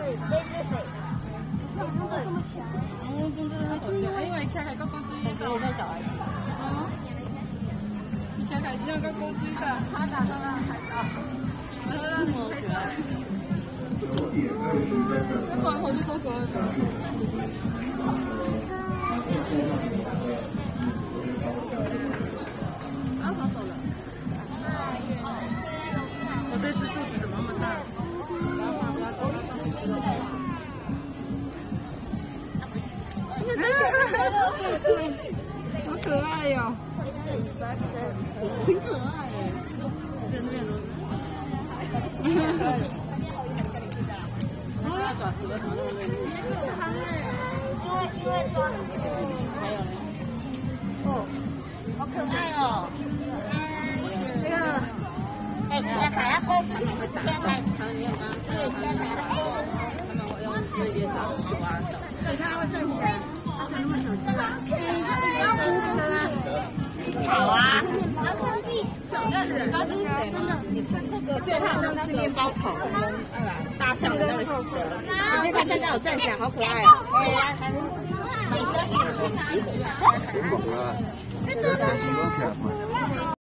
这只肥的。这么小。 因为看起来个公鸡， 我带小孩子。 哦。你看起来像个公鸡的，他打到了海盗。这么可爱。那转回去做狗了。啊，跑走了。我这只肚子怎么那么大？好可爱哟！很可爱耶！在那边都是。它爪子为什么那么锐利？ 因为抓。 还有呢？ 哦，好可爱哦！那个，哎，天海要过去，天海， 你有刚刚看到他们会用锐利爪去挖角。 你看它会站起来，它才那么小只啊！草啊！ 你知道这是谁吗？你看那个，对，它好像是面包虫，大象的那个洗的。 你看它有站起来，好可爱哦！ 很可爱。